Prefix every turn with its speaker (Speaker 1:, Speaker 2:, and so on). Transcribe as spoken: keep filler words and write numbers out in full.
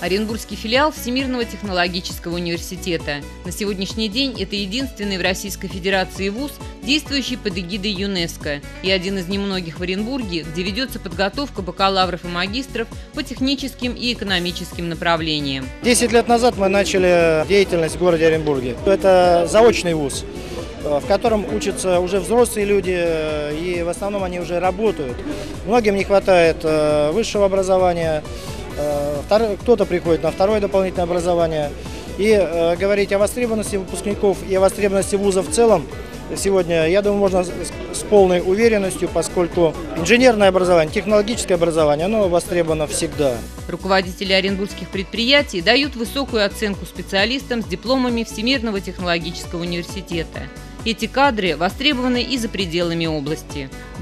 Speaker 1: Оренбургский филиал Всемирного технологического университета. На сегодняшний день это единственный в Российской Федерации вуз, действующий под эгидой ЮНЕСКО, и один из немногих в Оренбурге, где ведется подготовка бакалавров и магистров по техническим и экономическим направлениям.
Speaker 2: Десять лет назад мы начали деятельность в городе Оренбурге. Это заочный вуз, в котором учатся уже взрослые люди, и в основном они уже работают. Многим не хватает высшего образования, кто-то приходит на второе дополнительное образование. И э, говорить о востребованности выпускников и о востребованности вуза в целом сегодня, я думаю, можно с, с полной уверенностью, поскольку инженерное образование, технологическое образование, оно востребовано всегда.
Speaker 1: Руководители оренбургских предприятий дают высокую оценку специалистам с дипломами Всемирного технологического университета. Эти кадры востребованы и за пределами области.